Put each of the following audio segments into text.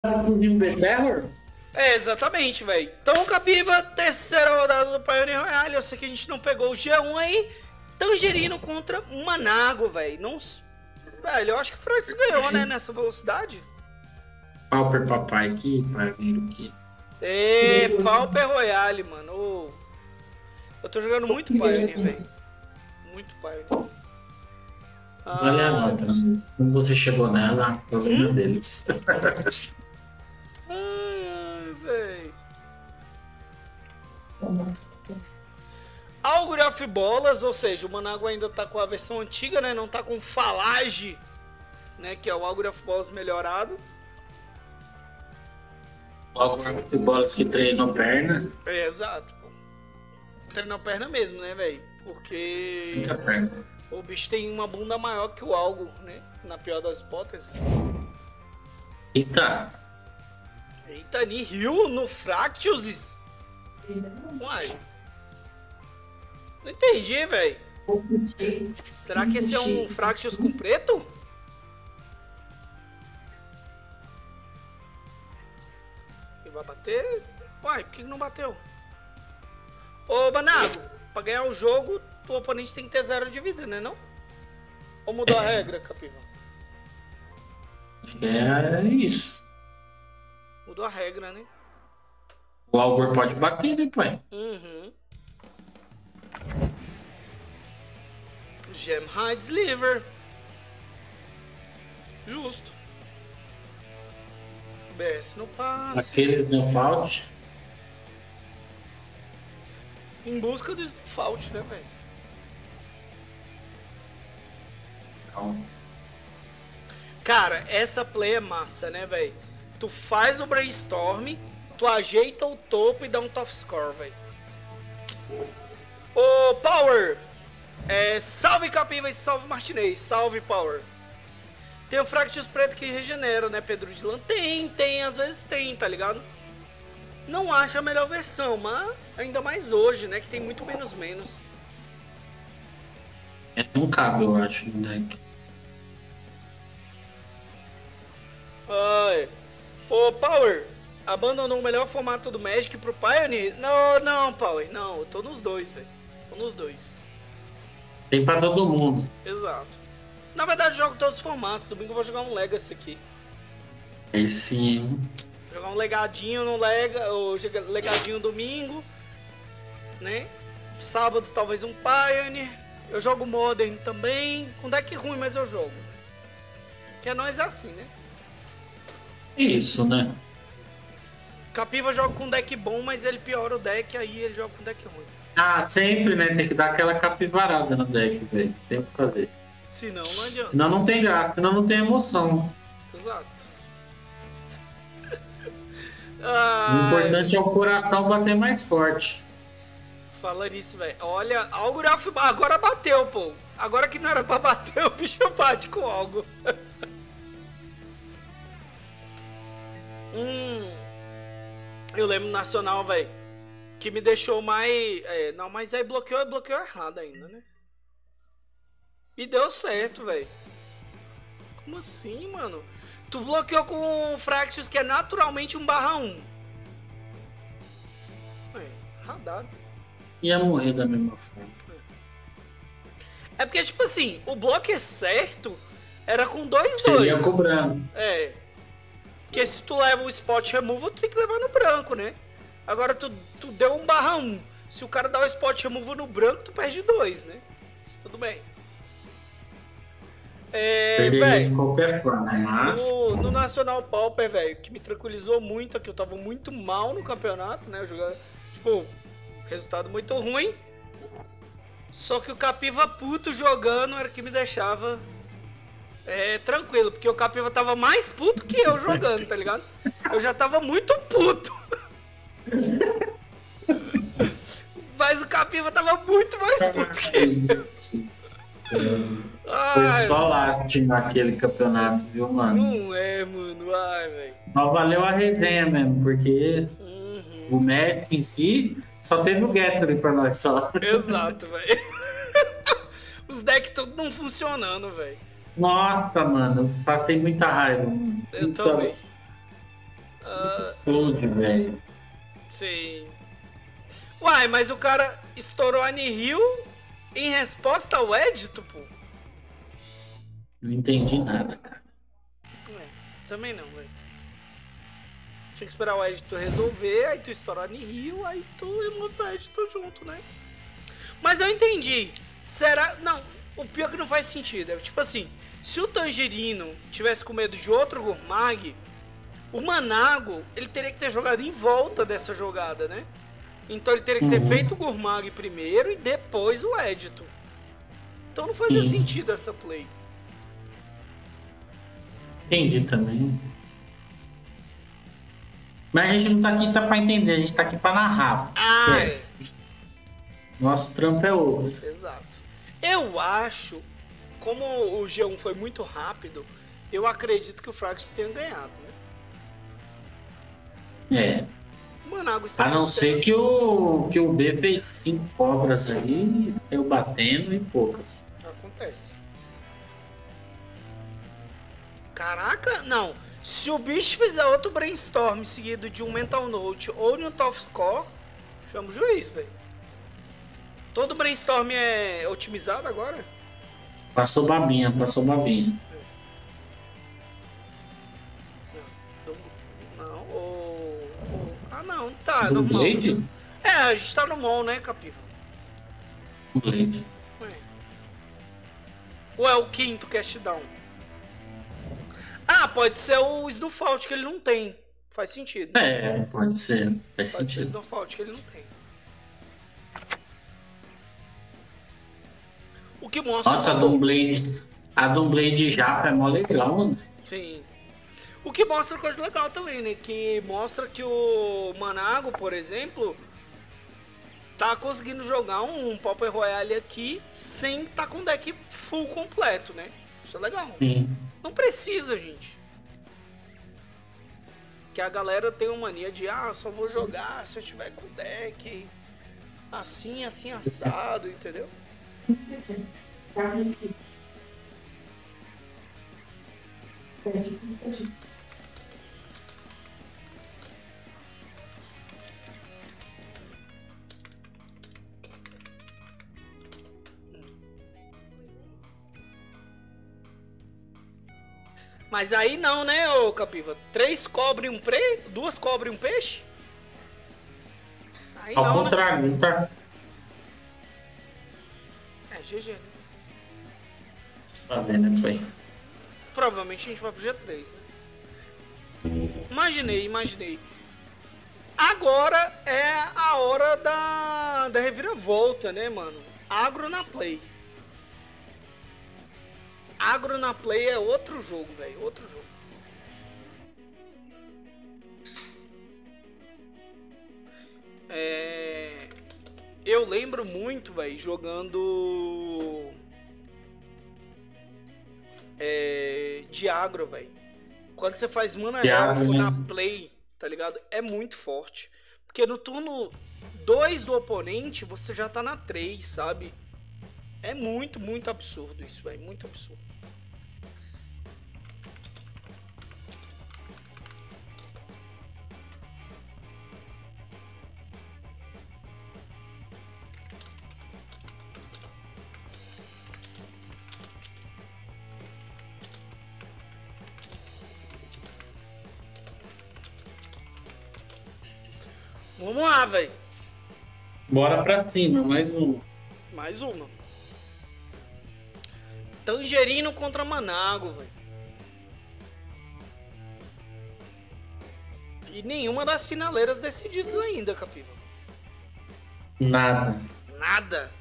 The Terror? É, exatamente, velho. Então, Capiva, terceira rodada do Pioneer Royale. Eu sei que a gente não pegou o G1 aí. Tangerino contra Manago, velho. Não... Velho, eu acho que o Freud ganhou, né, nessa velocidade. Pauper Papai aqui, Pioneer aqui. É, Pauper Royale, mano. Ô, eu tô jogando muito Pioneer, velho. Muito Pioneer. Olha a nota. Como você chegou nela, problema deles. Ai, velho. Augury of Bolas, ou seja, o Manago ainda tá com a versão antiga, né? Não tá com Falage, né? Que é o Augury of Bolas melhorado. Augury of Bolas que treinou perna. É, exato. Treinou perna mesmo, né, velho? Porque Muita perna. o bicho tem uma bunda maior que o Algo, né? Na pior das hipóteses. Eita. Eita, Nihil no Fractious. Uai. Não entendi, velho. Será que esse é um Fractious com preto? E vai bater? Uai, por que não bateu? Ô, Banago, pra ganhar o jogo, o oponente tem que ter 0 de vida, né não? Ou mudou a regra, Capiva? É isso. Mudou a regra, né? O Augur pode bater depois. Uhum. Gem Hides Liver. Justo. BS no passe. Aquele no fault. Em busca do Fault, né, velho? Então, Cara, essa play é massa, né, velho? Tu faz o brainstorm, tu ajeita o topo e dá um top score, velho. Ô, Power! Salve Capiva e salve Martinez. Salve, Power. Tem o Fractus preto que regenera, né, Pedro Dilan? Tem, às vezes tem, tá ligado? Não acho a melhor versão, mas ainda mais hoje, né, que tem muito menos. não cabe, eu acho, no deck. Ai. Ô, Power, abandonou o melhor formato do Magic pro Pioneer? Não, Power, não, eu tô nos dois, velho. Tô nos dois. Tem pra todo mundo. Exato. Na verdade, eu jogo todos os formatos. Domingo eu vou jogar um Legacy aqui. Aí sim. Jogar um legadinho no legadinho domingo, né? Sábado talvez um Pioneer. Eu jogo Modern também. Com deck ruim, mas eu jogo. Que nós é assim, né? Isso, né? Capiva joga com deck bom, mas ele piora o deck, aí ele joga com deck ruim. Ah, sempre, né? Tem que dar aquela capivarada no deck, velho. Tem o que fazer. Senão não adianta. Senão não tem graça, senão não tem emoção. Exato. O importante é o coração bater mais forte. Falando nisso, velho. Olha, Augury of... Agora bateu, pô. Agora que não era pra bater, o bicho bate com algo. Eu lembro no Nacional, velho, que me deixou mais... não, mas aí bloqueou errado ainda, né? E deu certo, velho. Como assim, mano? Tu bloqueou com o Fractus, que é naturalmente 1/1. Radado. Ia morrer da mesma forma. É porque, tipo assim, o bloco é certo era com 2/2. Seria cobrando. É. Porque se tu leva o spot removal, tu tem que levar no branco, né? Agora tu deu 1/1. Se o cara dá o spot removal no branco, tu perde 2, né? Mas tudo bem. Perderia de qualquer forma, mas... No Nacional Pauper, velho, que me tranquilizou muito aqui, eu tava muito mal no campeonato, né? Eu jogava, tipo, resultado muito ruim. Só que o Capiva puto jogando era que me deixava tranquilo, porque o Capiva tava mais puto que eu jogando, tá ligado? Eu já tava muito puto. Mas o Capiva tava muito mais puto que eu. Foi só lástima aquele campeonato, viu, mano? Não é, mano. Ai, velho. Mas valeu a resenha mesmo, porque o Magic em si só teve o Gathering pra nós só. Exato, velho. Os decks todos não funcionando, velho. Nossa, mano, eu passei muita raiva. Eu também. explode, velho. Sim. Uai, mas o cara estourou a Nihil em resposta ao Edito, pô. Não entendi nada, cara. Também não, velho. Tinha que esperar o Edito resolver, aí tu estoura a Nihil, aí tu monta o Edito junto, né? Mas eu entendi. Será... Não, o pior que não faz sentido. É tipo assim, se o Tangerino tivesse com medo de outro Gurmag, o Manago, ele teria que ter jogado em volta dessa jogada, né? Então ele teria que ter feito o Gurmag primeiro e depois o Edito. Então não fazia sentido essa play. Entendi também. Mas a gente não tá aqui pra entender, a gente tá aqui pra narrar. Yes. Nosso trampo é outro. Exato. Eu acho, como o G1 foi muito rápido, eu acredito que o Frax tenha ganhado, né? É. Manago está a não ser que o B fez 5 cobras aí, saiu batendo e poucas. Acontece. Caraca, não. Se o bicho fizer outro brainstorm seguido de um Mental Note ou de um Top Score, chama o juiz, velho. Todo brainstorm é otimizado agora? Passou babinha, passou babinha. Não, tá, do normal. Blade? É, a gente tá no mall, né, Capiva? Blade. Ou é o quinto cast down? Ah, pode ser o Snowfault que ele não tem. Faz sentido. É, pode ser. Faz Pode ser o sentido. Snowfault que ele não tem. O que mostra... Nossa, a Doomblade Japa é mó legal, mano. Sim. O que mostra coisa legal também, né? Que mostra que o Manago, por exemplo, tá conseguindo jogar um Pauper Royale aqui sem tá com o deck full completo, né? Isso é legal. Sim. Não precisa, gente. Que a galera tem uma mania de, só vou jogar se eu tiver com o deck assim, assim, assado, entendeu? Mas aí não, né, ô Capiva? 3 cobra e um peixe? 2 cobra e um peixe? Aí Ao não, contrário, né? tá? É, GG, né? Tá vendo, foi. Provavelmente a gente vai pro G3, né? Imaginei. Agora é a hora da reviravolta, né, mano? Agro na play. Agro na play é outro jogo, velho. Outro jogo. Eu lembro muito, velho, jogando... de agro, velho. Quando você faz mana elfo na play, tá ligado? É muito forte. Porque no turno 2 do oponente, você já tá na 3, sabe? É muito, muito absurdo isso, velho. Muito absurdo. Vamos lá, velho. Bora pra cima, mais um. Mais uma. Tangerino contra Manago, velho. E nenhuma das finaleiras decididas ainda, Capiva. Nada. Nada.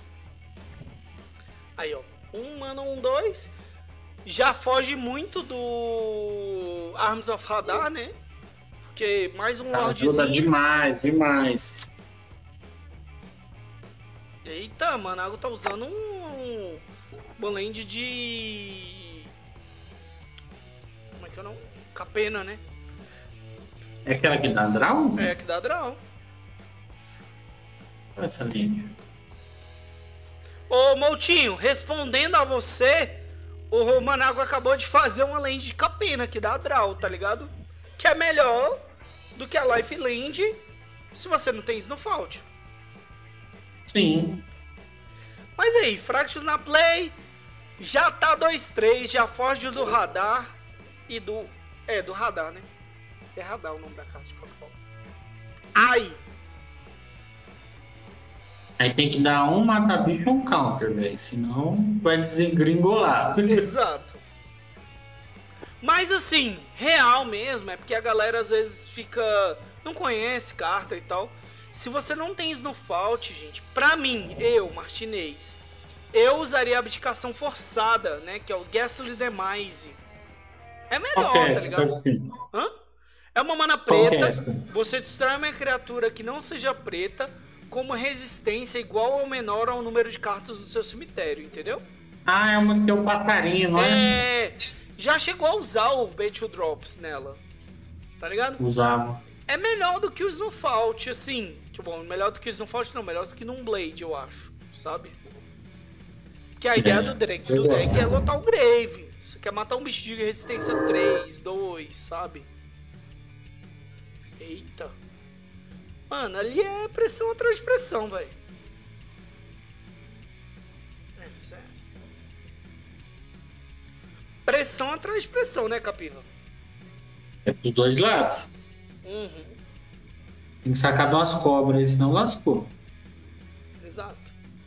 Aí, ó. 1 mana, 1/2. Já foge muito do Arms of Radar, né? Porque mais um Lordzinho. Ajuda demais. Eita, Manago tá usando um blend de... Como é que é o nome? Capena, né? É aquela que dá draw? É, que dá draw. Olha essa linha. Ô, Moutinho, respondendo a você, o Manago acabou de fazer uma lente de Capena que dá draw, tá ligado? Que é melhor do que a Life Land se você não tem Snowfault. Sim. Mas aí, Fractus na Play, já tá 2-3, já foge do radar e do... do radar, né? É radar o nome da carta de qualquer forma. Ai! Aí tem que dar um mata-bicho e um counter, velho. Senão vai desengringolar. Exato. Mas assim, real mesmo, é porque a galera às vezes fica... não conhece carta e tal. Se você não tem Snowfault, gente, pra mim, eu, Martinez, eu usaria a abdicação forçada, né? Que é o Ghastly Demise. É melhor, tá ligado? Hã? É uma mana preta, você destrói uma criatura que não seja preta, com uma resistência igual ou menor ao número de cartas do seu cemitério, entendeu? Ah, é uma que tem um passarinho, não é? Já chegou a usar o Battle Drops nela, tá ligado? Usava. É melhor do que o Snowfault, assim. Tipo, melhor do que o Snowfault não, melhor do que num Blade, eu acho, sabe? Que a ideia do deck é lotar o Grave. Você quer matar um bicho de resistência 3, 2, sabe? Eita. Mano, ali é pressão atrás de pressão, velho. Excesso. Pressão atrás de pressão, né, Capiva? É dos dois lados. Uhum. Tem que sacar de umas cobras, senão lascou. Exato.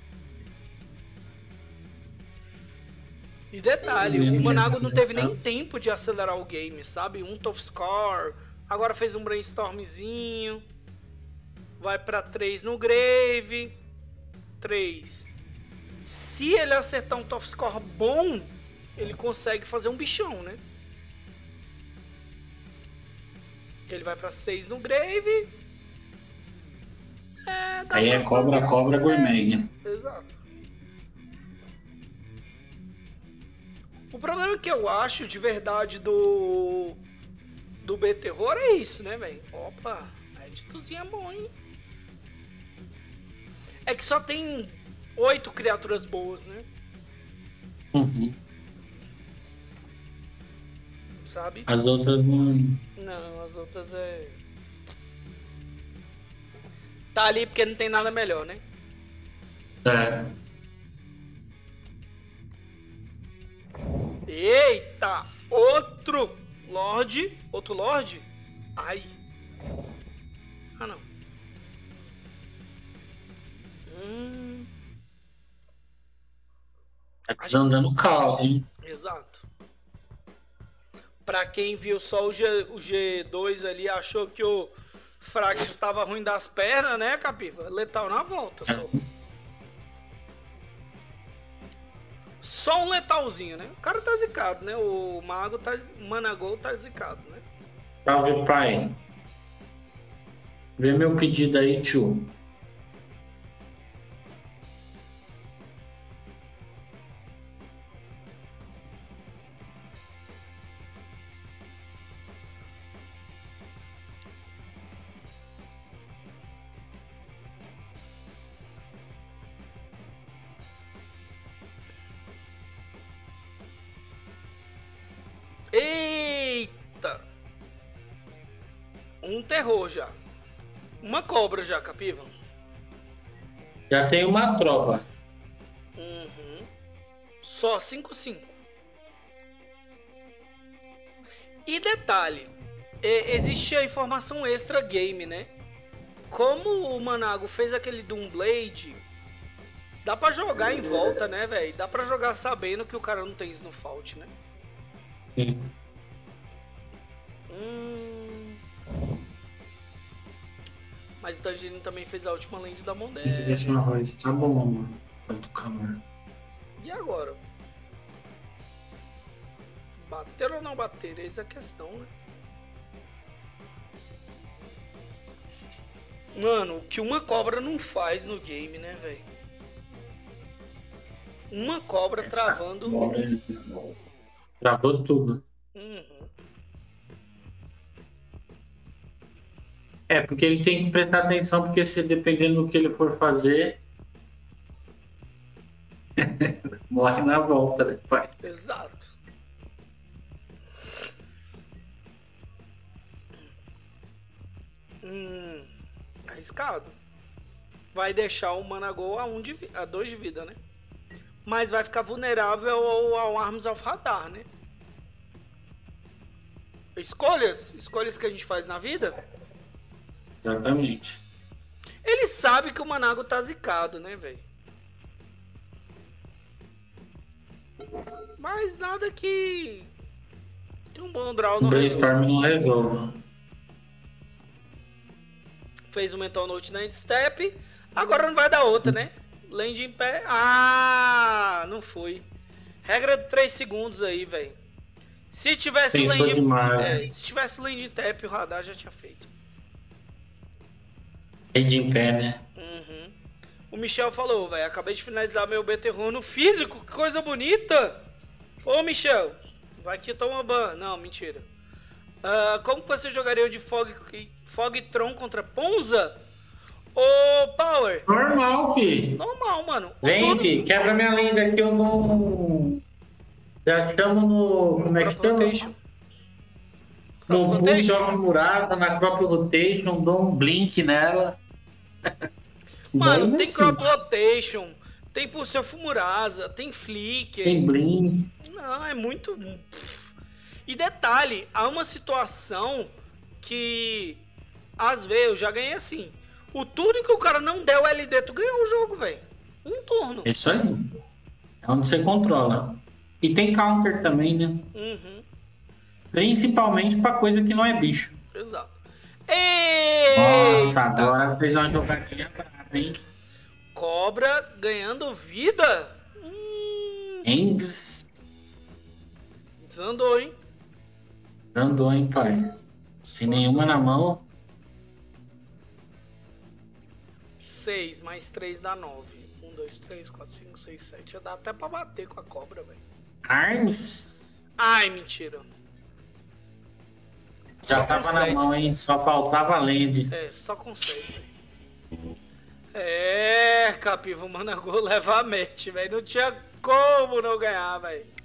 E detalhe, o Manago não teve nem tempo de acelerar o game, sabe? Um Tough Score, agora fez um brainstormzinho, vai pra 3 no Grave, 3. Se ele acertar um Tough Score bom, ele consegue fazer um bichão, né? Que ele vai pra 6 no Grave. Aí é cobra gourmet. Exato. O problema que eu acho de verdade do B-Terror é isso, né, velho? Opa, editozinho é bom, hein? É que só tem 8 criaturas boas, né? Uhum. Sabe? As outras não... Não, as outras é... Tá ali porque não tem nada melhor, né? É. Eita! Outro Lorde. Outro Lorde? Ai. Ah, não. Tá desandando o caos, hein? Exato. Pra quem viu só o G2 ali, achou que o Frax estava ruim das pernas, né, Capiva? Letal na volta, só. Só um letalzinho, né? O cara tá zicado, né? O mago tá... Managol tá zicado, né? Salve, pai. Vê meu pedido aí, tio. Eita! Um terror já. Uma cobra já, Capiva. Já tem uma tropa. Uhum. Só 5/5. E detalhe, existe a informação extra game, né? Como o Manago fez aquele Doomblade, dá pra jogar em volta, né, velho? Dá pra jogar sabendo que o cara não tem Snowfault, né? Sim. Mas o Tangerine também fez a última land da mão Tem que ver dela. se o arroz tá bom, mano. Faz do calor. E agora? Bater ou não bater? Essa é a questão, né? Mano, o que uma cobra não faz no game, né, velho? Uma cobra travando... Travou tudo. Uhum. É, porque ele tem que prestar atenção, porque se dependendo do que ele for fazer, morre na volta, né, pai? Exato. Arriscado. Vai deixar o Managol a 2 de vida, né? Mas vai ficar vulnerável ao Arms of Radar, né? Escolhas que a gente faz na vida. Exatamente. Ele sabe que o Manago tá zicado, né, velho? Mas nada que um bom draw O não Brainstorm não resolve. Fez um Mental Note na Endstep. Agora não vai dar outra, né? Land em pé. Ah, não foi. Regra de 3 segundos aí, velho. Se tivesse se tivesse land em tap, o radar já tinha feito. Land em pé, né? Uhum. O Michel falou, velho, acabei de finalizar meu BT-ROM no físico, que coisa bonita. Ô, Michel, vai aqui tomar ban. Não, mentira. Como que você jogaria o de Fogtron contra Ponza? Ô, Power. Normal, fi. Normal, mano. Vem, fi, quebra minha lenda aqui, eu não... Já estamos no... Como é que chama? No Bull, jogo Murata, na Crop Rotation, dou um blink nela. Mano, tem Crop Rotation, tem Pulsar Fumurasa, tem Flicker. Tem blink. Não, é muito... E detalhe, há uma situação que... Às vezes eu já ganhei assim. O turno que o cara não der o LD, tu ganhou o jogo, velho. Um turno. Isso aí. É onde você controla. E tem counter também, né? Uhum. Principalmente pra coisa que não é bicho. Exato. Nossa, agora fez uma jogadinha brava, hein? Cobra ganhando vida. Desandou, hein? Desandou, hein, pai? Sem nenhuma na mão. 6 mais 3 dá 9. 1, 2, 3, 4, 5, 6, 7. Já dá até pra bater com a cobra, velho. Arms? Ai, mentira. Já tava na mão, hein? Só faltava a land. É, só com 6, velho. Capiva, o Managol leva a match, velho. Não tinha como não ganhar, velho.